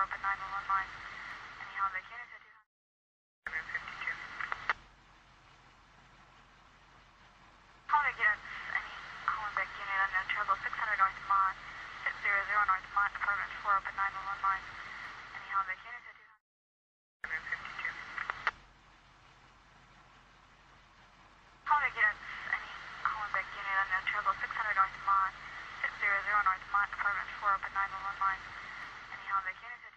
open 911 line. Any Hallback units at 252. Hallback units, any Hallback unit on the travel 600 North Mont, 600 North Mont, apartment 4, open 911 line. Any Hallback units at 252. Hallback units, any Hallback unit on the travel 600 North Mont, 600 North Mont, apartment 4, open 911 line. Any Hallback units at